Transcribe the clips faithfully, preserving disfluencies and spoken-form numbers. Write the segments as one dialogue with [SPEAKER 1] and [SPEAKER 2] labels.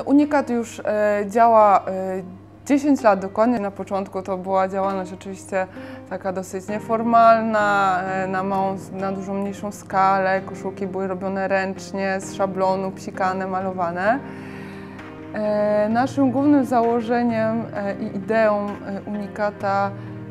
[SPEAKER 1] Unikat już działa dziesięć lat dokładnie. Na początku to była działalność oczywiście taka dosyć nieformalna, na małą, na dużo mniejszą skalę. Koszulki były robione ręcznie, z szablonu, psikane, malowane. Naszym głównym założeniem i ideą Unikata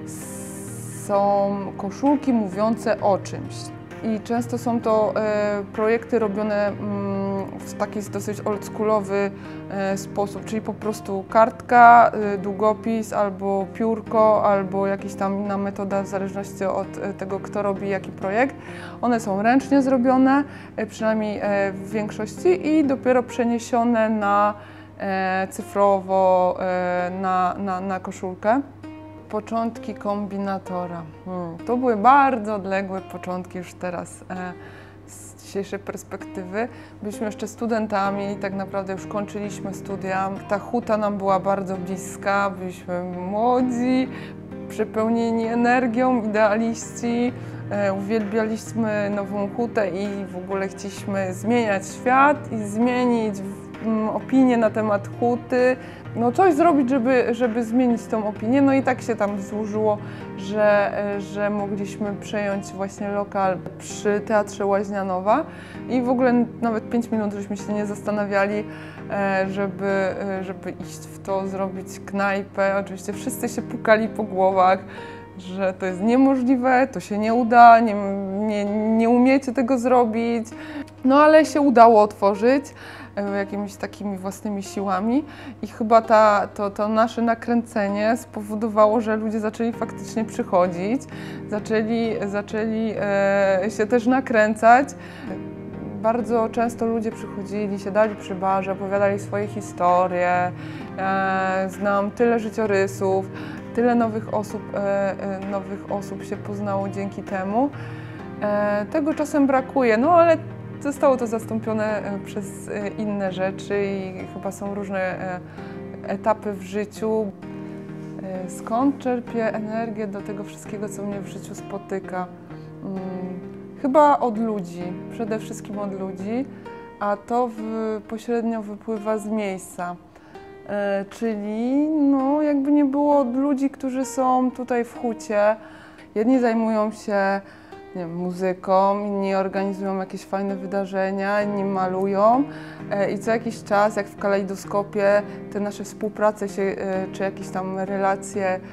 [SPEAKER 1] są koszulki mówiące o czymś. I często są to e, projekty robione mm, w taki dosyć oldschoolowy e, sposób, czyli po prostu kartka, e, długopis, albo piórko, albo jakaś tam inna metoda w zależności od e, tego, kto robi jaki projekt. One są ręcznie zrobione, e, przynajmniej e, w większości, i dopiero przeniesione na e, cyfrowo e, na, na, na koszulkę. Początki kombinatora. Hmm. To były bardzo odległe początki już teraz e, z dzisiejszej perspektywy. Byliśmy jeszcze studentami i tak naprawdę już kończyliśmy studia. Ta huta nam była bardzo bliska, byliśmy młodzi, przepełnieni energią, idealiści. E, uwielbialiśmy nową hutę i w ogóle chcieliśmy zmieniać świat i zmienić m, opinię na temat huty. No coś zrobić, żeby, żeby zmienić tą opinię. No i tak się tam złożyło, że, że mogliśmy przejąć właśnie lokal przy Teatrze Łaźnianowa i w ogóle nawet pięć minut żeśmy się nie zastanawiali, żeby, żeby iść w to, zrobić knajpę. Oczywiście wszyscy się pukali po głowach, że to jest niemożliwe, to się nie uda, nie, nie, nie umiecie tego zrobić. No ale się udało otworzyć jakimiś takimi własnymi siłami i chyba ta, to, to nasze nakręcenie spowodowało, że ludzie zaczęli faktycznie przychodzić, zaczęli, zaczęli e, się też nakręcać. Bardzo często ludzie przychodzili, siadali przy barze, opowiadali swoje historie. E, znam tyle życiorysów, tyle nowych osób, e, e, nowych osób się poznało dzięki temu. E, tego czasem brakuje, no ale zostało to zastąpione przez inne rzeczy i chyba są różne etapy w życiu. Skąd czerpię energię do tego wszystkiego, co mnie w życiu spotyka? Chyba od ludzi, przede wszystkim od ludzi, a to w, pośrednio wypływa z miejsca. Czyli no, jakby nie było od ludzi, którzy są tutaj w hucie. Jedni zajmują się nie wiem, muzyką, inni organizują jakieś fajne wydarzenia, inni malują i co jakiś czas, jak w kalejdoskopie, te nasze współprace się, czy jakieś tam relacje e,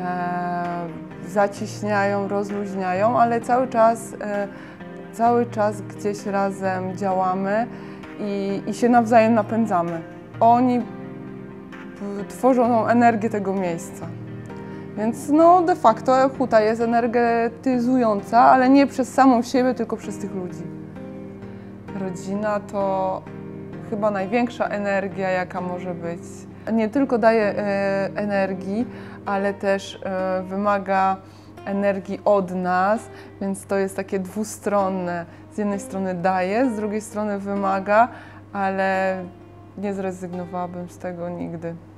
[SPEAKER 1] zaciśniają, rozluźniają, ale cały czas, e, cały czas gdzieś razem działamy i, i się nawzajem napędzamy. Oni tworzą tą energię tego miejsca. Więc no de facto huta jest energetyzująca, ale nie przez samą siebie, tylko przez tych ludzi. Rodzina to chyba największa energia, jaka może być. Nie tylko daje e, energii, ale też e, wymaga energii od nas, więc to jest takie dwustronne. Z jednej strony daje, z drugiej strony wymaga, ale nie zrezygnowałabym z tego nigdy.